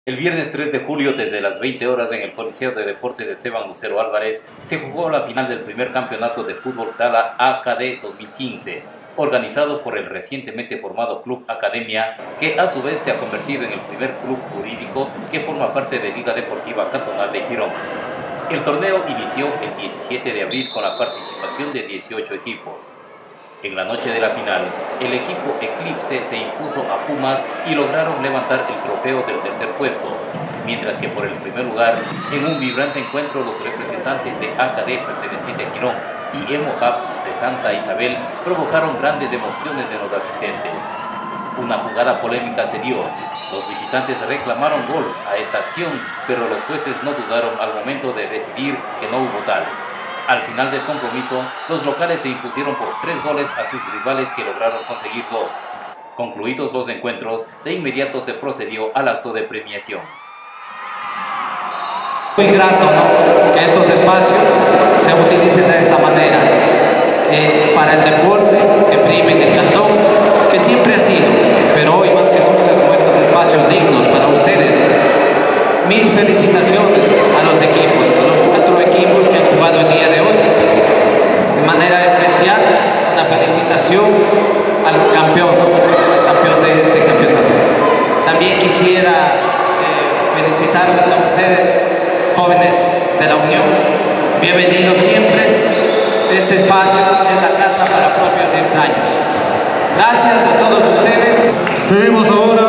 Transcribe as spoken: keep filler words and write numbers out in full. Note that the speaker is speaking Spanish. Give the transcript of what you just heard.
El viernes tres de julio, desde las veinte horas, en el Coliseo de Deportes Esteban Lucero Álvarez, se jugó la final del primer campeonato de fútbol sala A C A D dos mil quince, organizado por el recientemente formado Club Academia, que a su vez se ha convertido en el primer club jurídico que forma parte de Liga Deportiva Cantonal de Girón. El torneo inició el diecisiete de abril con la participación de dieciocho equipos. En la noche de la final, el equipo Eclipse se impuso a Pumas y lograron levantar el trofeo del tercer puesto, mientras que por el primer lugar, en un vibrante encuentro, los representantes de A C A D perteneciente a Girón y Emo Hubs de Santa Isabel provocaron grandes emociones en los asistentes. Una jugada polémica se dio. Los visitantes reclamaron gol a esta acción, pero los jueces no dudaron al momento de decidir que no hubo tal. Al final del compromiso, los locales se impusieron por tres goles a sus rivales, que lograron conseguir dos. Concluidos los encuentros, de inmediato se procedió al acto de premiación. Muy grato, ¿no?, que estos espacios se utilicen de esta manera, que para el deporte que prime en el cantón, que siempre ha sido, pero hoy más que nunca con estos espacios dignos para ustedes. Mil felicitaciones a los equipos, a los cuatro equipos que han jugado el día de hoy. De manera especial, una felicitación al campeón, al campeón de este campeonato. También quisiera eh, felicitarles a ustedes, jóvenes de la Unión. Bienvenidos siempre. Este espacio es la casa para propios y extraños. Gracias a todos ustedes. Tenemos ahora